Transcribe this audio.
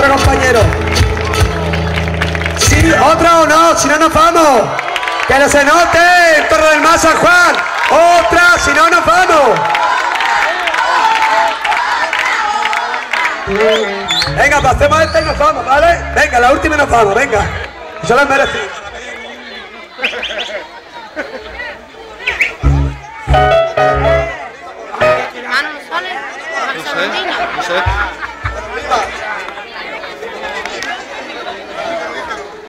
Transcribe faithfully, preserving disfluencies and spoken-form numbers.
otra, compañero. Sí, otra o no, si no nos vamos. Que no se note en Torre del Mar, San Juan. Otra, si no nos vamos. Venga, pasemos esta y nos vamos, ¿vale? Venga, la última y nos vamos, venga. Yo la merecí. Hermano, ¿no sale? No sé, no sé.